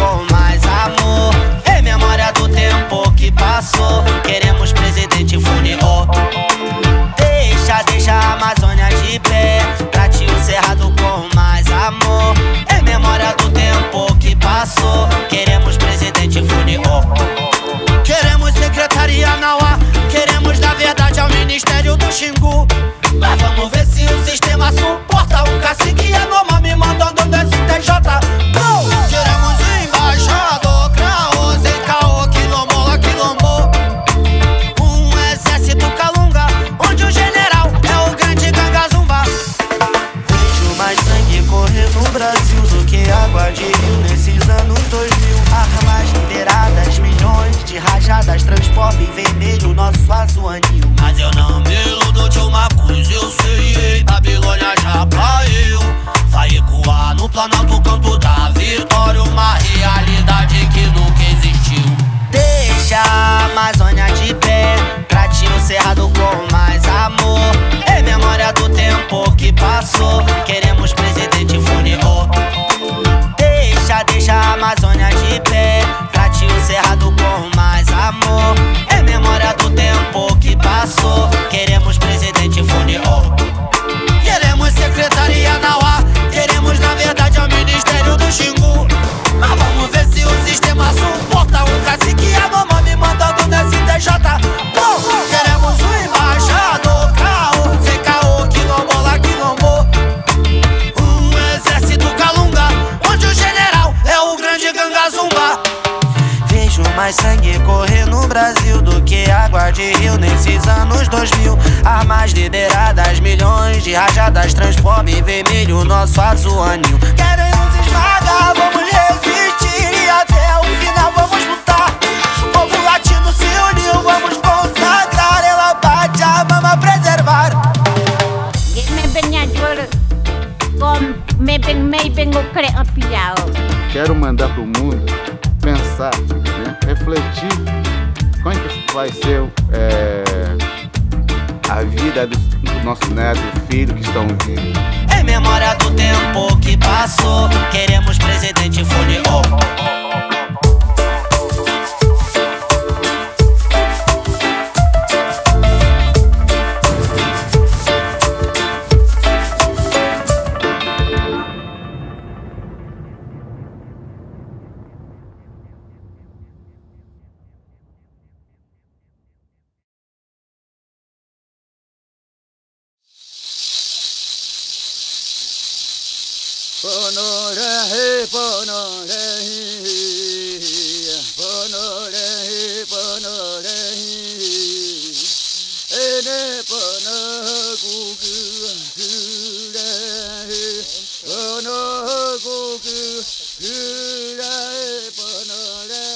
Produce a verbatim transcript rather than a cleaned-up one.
com mais amor. Em memória do tempo que passou, queremos presidente Fulni-ô. Deixa, deixa a Amazônia de pé, trate o cerrado com mais amor. Em memória do tempo que passou, queremos presidente Fulni-ô. Queremos secretário Yawanawá, queremos na verdade ao Ministério do Xingú. Mas vamos ver se o sistema suporta o cacique Yanomami mandando no S T J. Queremos embaixador, Krahô, Kalunga, quilombola, quilombô. Um exército Kalunga, onde o general é o grande gangazumba. Vejo mais sangue correr no Brasil do que água de rio nesses anos dois mil. Armas liberadas, milhões de rajadas transformam em vermelho nosso azul anil. Mas eu não me iludo de uma coisa, eu sei, Babilônia já caiu. Vai ecoar no planalto canto da vitória, uma realidade que nunca existiu. Deixa a Amazônia de pé, trate o cerrado com mais amor. Em memória do tempo que passou, queremos presidente Fulni-ô. Deixa, deixa a Amazônia de pé, trate o cerrado com mais amor. Em memória do tempo que passou, queremos presidente Fulni-ô. Queremos secretário Yawanawá, queremos na verdade ao Ministério do Xingú. Mas vamos ver se o sistema suporta o cacique Yanomami mandando no S T J. Queremos o embaixador, Krahô, Kalunga, quilombola, quilombô. Um exército Kalunga, onde o general é o grande gangazumba. Vejo mais sangue correr no Brasil do que água de rio nesses anos dois mil. Armas liberadas, milhões de rajadas transformam em vermelho nosso azul anil. Querem nos esmagar, vamos resistir e até o final vamos lutar. O povo latino se uniu, vamos consagrar, ela bate a mama preservar. Quero mandar pro mundo pensar, né? Refletir como é que vai ser é, a vida do, do nosso neto e filho que estão vindo. Em memória do tempo que passou, queremos presidente Fulni-ô. Ponore, ponore, ponore, ponore, ene pona gugu gura, pona gugu gura, ponore.